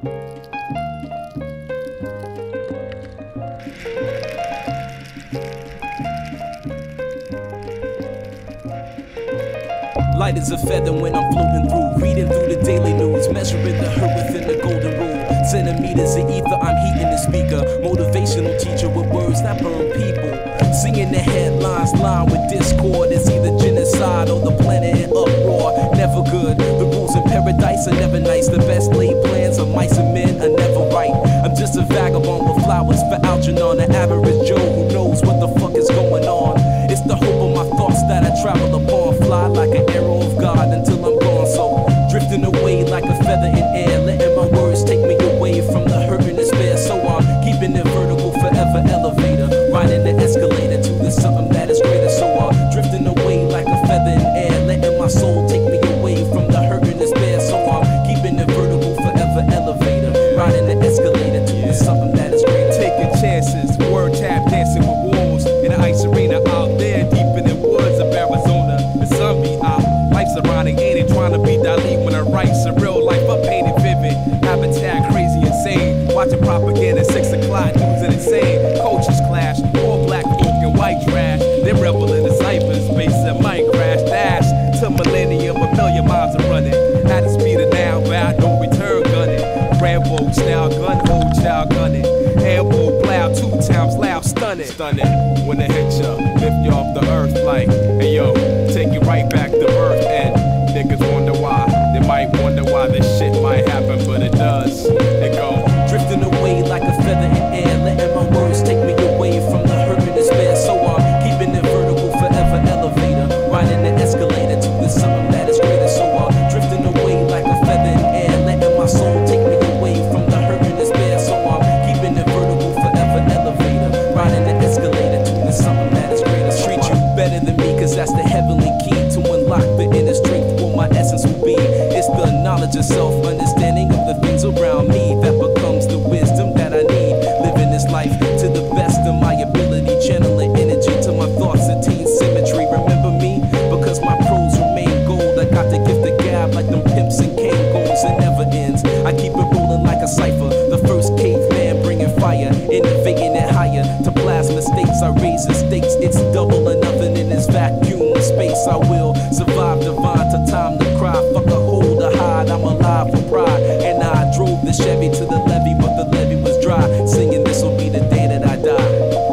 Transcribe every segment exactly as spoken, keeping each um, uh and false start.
Light as a feather when I'm floating through, reading through the daily news, measuring the hurt within the golden rule. Centimeters of ether, I'm heating the speaker. Motivational teacher with words that burn people. Singing the headlines, line with discord. It's either genocide or the planet in uproar. Never good. The rules in paradise are never nice. The best laid plans of mice and men are never right. I'm just a vagabond with flowers for Algernon, an average Joe who knows what the fuck is going on. It's the hope of my thoughts that I travel upon. Fly like an arrow of God until I'm gone. So drifting away like a feather in air, letting my words take me away from the hurt and despair. So I'm keeping it vertical, forever elevator, riding the escalator to the something that is greater. So I'm drifting away like a feather in air, letting my soul take me away from the hurt and despair. So I'm keeping it vertical, forever elevator, riding the escalator to the something that is greater. Taking chances, word tap dancing with wolves in the ice arena out there deep in the woods of Arizona. The sun be out, life's ironic, ain't it? Trying to be Dali when I write surreal life, I paint it vivid. Habitat crazy, insane. Watching propaganda, six o'clock, news and insane. Cultures clash, all black folk and white trash. They revel in the cyberspace and might crash. Dash to millennium, a million miles are running. At the speed of now, bound, no return gunning. Rambo style gun, old child gunning. Ambo plow, two times loud, stunning. Stunning, when it hit ya, lift you off the earth like, hey yo, take you right back to earth. And niggas wonder why, they might wonder why this shit might happen, but it does. It go drifting away like a feather in air, letting my words take me away from the hurt and despair. So I'm keeping it vertical, forever elevator, riding the escalator to the something that is greater. So I'm drifting away like a feather in air, letting my soul take me away from the hurt and despair. So I'm keeping it vertical, forever elevator, riding the escalator to the something that is greater. Treat you better than me, cause that's the heavenly key to unlock the inner strength. What my essence will be, it's the knowledge of self, understanding of the things around me that becomes the wisdom that I need. Living this life to the best of my ability, channeling energy to my thoughts, attain symmetry. Remember me, because my prose remain gold. I got the gift of gab like them pimps and Kangos. It never ends, I keep it rolling like a cipher. The first caveman bringing fire, innovating it higher to plasma states. I raise the stakes, it's double or nothing in this vacuum space. I will survive divine to time to cry. Fuck a hold or hide, I'm alive for pride. And I drove the Chevy to the levee, but the levee was dry. Singing this will be the day that I die.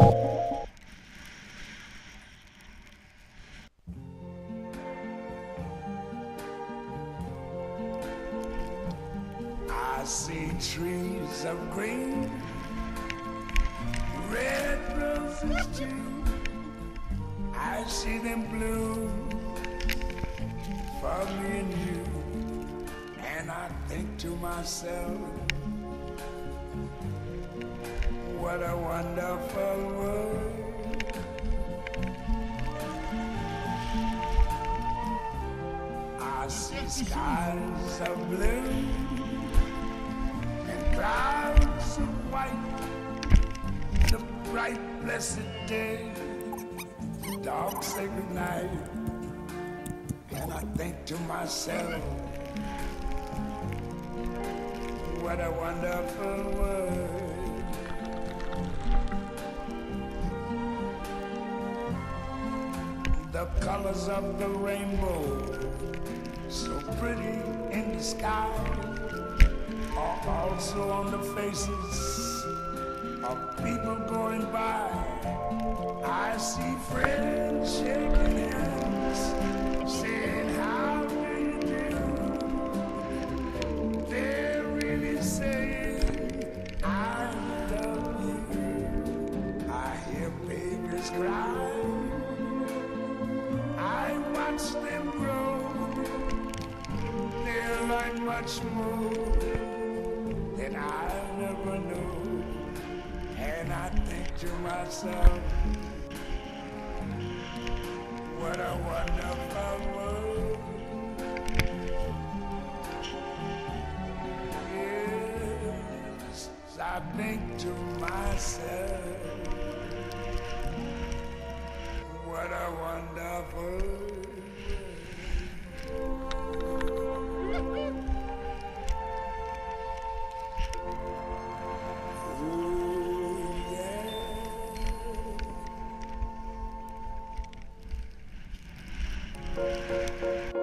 I see trees of green, red roses too. I see them bloom for me and you. And I think to myself, what a wonderful world. I see skies of blue and clouds of white, the bright blessed day, the dark sacred night. And I think to myself, what a wonderful world. The colors of the rainbow, so pretty in the sky, are also on the faces of people going by. I see friends shaking hands, saying how do you do. They're really saying I love you. I hear babies cry, I watch them grow. They're like much more than I never knew. And I think to myself, what a wonderful world. Yes, I think to myself, what a wonderful world. Thank you.